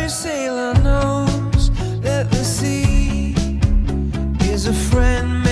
Every sailor knows that the sea is a friend